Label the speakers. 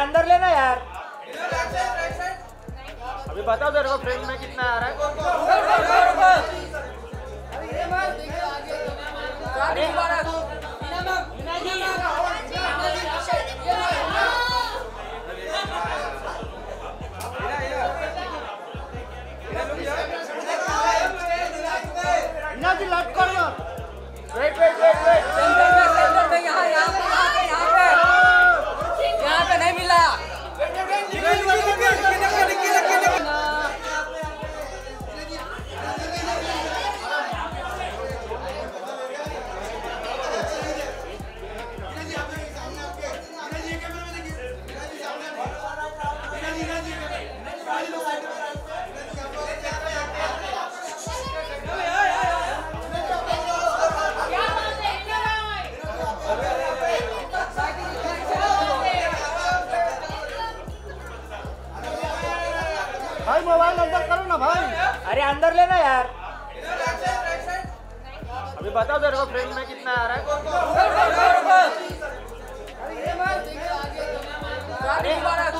Speaker 1: अंदर लेना यार।
Speaker 2: अभी बताओ तेरे को फ्रेंड में कितना आ रहा है? Wait wait wait wait
Speaker 3: centre में यहाँ पे नहीं मिला।
Speaker 2: भाई मोबाइल अंदर करो ना भाई।
Speaker 1: अरे अंदर लेना यार।
Speaker 2: अभी बताओ तेरे को फ्रेंड में कितना आ रहा है?
Speaker 3: अरे